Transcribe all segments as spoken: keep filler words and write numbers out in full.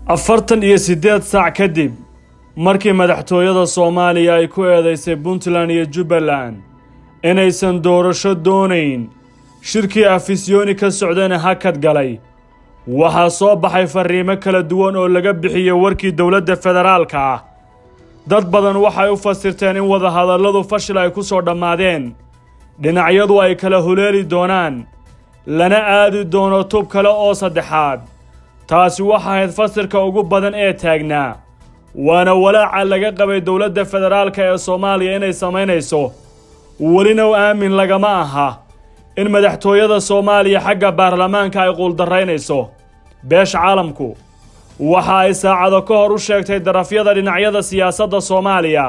afartan iyo sideed saac kadib markii madaxtooyada Soomaaliya ay ku eedeysay Puntland iyo Jubbaland inaysan doorasho doonayn shirkii afisyooni ka socdayna hakad galay waxaa soo baxay fariimo kala duwan oo laga bixiyay warkii dawladda federaalka ah dad badan waxay u fasirteen in wada hadalladu fashil ay ku soo dhamaadeen dhinacyadu ay kala huleeli doonaan lana aadi doono tub kale oo saddexaad taasi waxa ahayd fasirka ugu badan ee taagnaa waana walaaca laga qabay dawladda federaalka ee Soomaaliya inay sameynayso walina aamin lagama aha in madaxtooyada Soomaaliya xagga baarlamaanka ay quuldareynayso beesha caalamku waxa ay saacado ka hor u sheegtay darafyada dhinacyada siyaasadda Soomaaliya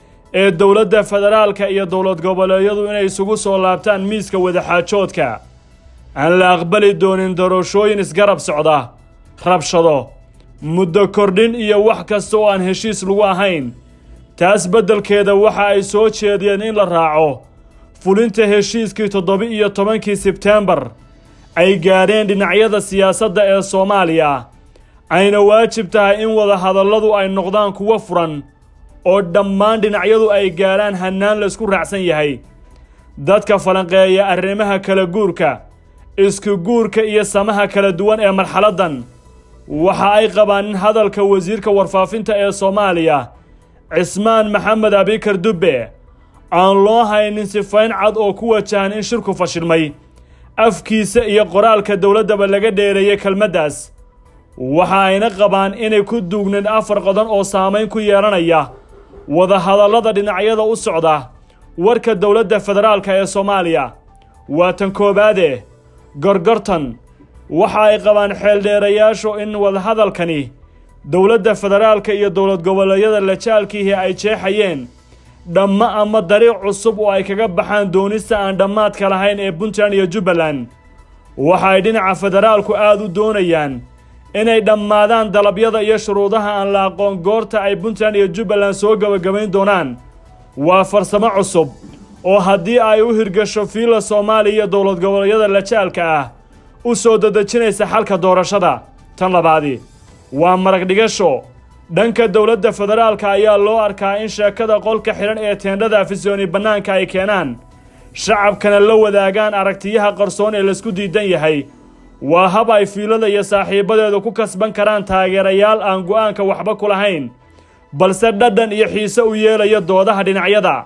ee dawladda federaalka iyo dawlad goboleedyadu inay isugu soo laabtaan miiska wada xaajoodka aan la aqbali doonin doorashooyin isgarab socda rabshado muddo kordhin iyo wax kasta oo aan heshiis lagu ahayn taas beddelkeeda waxa ay soo jeediyeen in la raaco fulinta heshiiskii toddoba iyo tobankii Sebtembar ay gaareen dhinacyada siyaasadda ee Soomaaliya ayna waajib tahay in wada hadalladu ay noqdaan kuwa furan oo dhammaan dhinacyadu ay gaaraan hannaan la isku raacsan yahay dadka falanqeeya arrimaha kala guurka isku guurka iyo samaha kala duwan ee marxaladan waxa ay qabaan in hadalka wasiirka warfaafinta ee Soomaaliya Cismaan Mohamed Dube aan loo haynin sifayn cad oo ku wajahan in shirku fashilmay afkiisa iyo qoraalka dawladda laga dheereeyay kelmadaas waxa ayna qabaan inay ku duugneen afar qodob oo saameyn ku yeelanaya wada hadallada dhinacyada u socda warka dawladda federaalka ee Soomaaliya waa tan koobaade gorgortan waxa ay qabaan xeeldheerayaashu in wada hadalkani dawladda federaalka iyo dawlad goboleedyada la jaalkii ay jeexayeen dhamma ama dariiq cusub oo ay kaga baxaan doonista aan dhamaadka lahayn ee Puntland iyo Jubbaland waxa ay dhinaca federaalku aad u doonayaan inay dhamaadaan dalabyada iyo shuruudaha aan la aqoon goorta ay Puntland iyo Jubbaland soo gabagabayn doonaan waa farsamo cusub oo haddii ay u hirgasho fiila Soomaaliya iyo dawlad goboleedyada la jaalka ah u soo dadajinaysa xalka doorashada tan labaadi waa marag dhigasho dhanka dawladda federaalka ayaa loo arkaa in sheekada qolka xiran ee teendhada afisyooni banaanka ay keenaan shacabkana la wadaagaan aragtiyaha qarsoon ee la isku diidan yahay waa hab ay fiilada iyo saaxiibadeedu ku kasban karaan taageerayaal aan go'aanka waxba ku lahayn balse dhadhan iyo xiise u yeelaya doodaha dhinacyada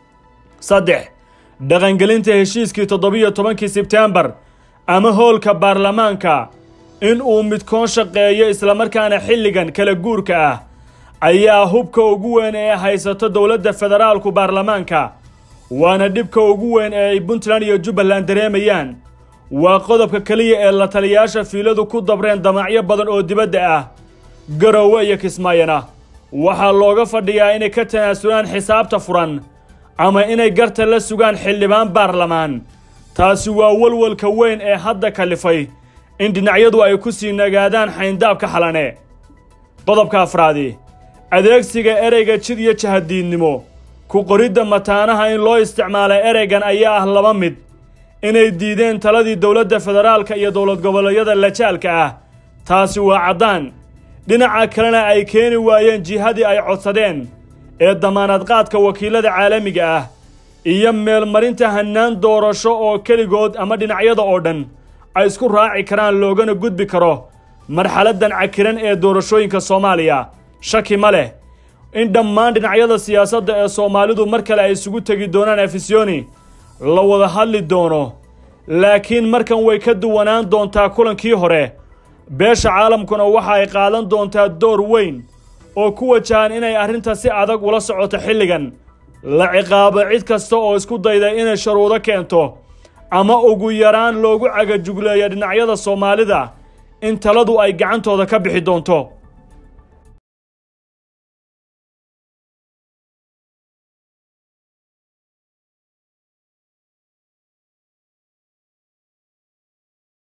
saddex dhaqangelinta heshiiskii toddoba iyo tobankii Sebtembar ama hoolka baarlamaanka in uu midkoon shaqeeyo isla markaana xilligan kala guurka ah ayaa hubka ugu weyn ee haysato dawladda federaalku baarlamaanka waana dhibka ugu weyn ee ay Puntland iyo Jubbaland dareemayaan waa qodobka kaliya ee la taliyaasha fiiladu ku dabreen damacyo badan oo dibadda ah garowe iyo kismaayana waxaa looga fadhiyaa inay ka tanaasulaan xisaabta furan ama inay garta la sugaan xildhibaan baarlamaan taasi waa walwalka weyn ee hadda kalifay in dhinacyadu ay ku sii nagaadaan xayndaabka xalane qodobka afraadi adeegsiga ereyga jid iyo jahadiidnimo ku qoridda mataanaha in loo isticmaalo ereygan ayaa ah laba mid inay diideen taladii dawladda federaalka iyo dawlad goboleedyada la jaalka ah taasi waa caddaan dhinaca kalena ay keeni waayeen jihadii ay codsadeen ee damaanad qaadka wakiilada caalamiga ah iyo meelmarinta hannaan doorasho oo keligood ama dhinacyada oo dhan ay isku raaci karaan loogana gudbi karo marxaladan cakiran ee doorashooyinka Soomaaliya shaki ma leh in dhammaan dhinacyada siyaasadda ee Soomaalidu mar kale ay isugu tagi doonaan afisyooni la wada hadli doono laakiin markan way ka duwanaan doontaa kulankii hore beesha caalamkuna waxa ay qaadan doontaa door weyn oo ku wajahan inay arrinta si adag ula socoto xilligan la ciqaabo cid kasta oo isku dayda inay shuruudo keento ama ugu yaraan loogu cagajugleeyo dhinacyada Soomaalida in taladu ay gacantooda ka bixi doonto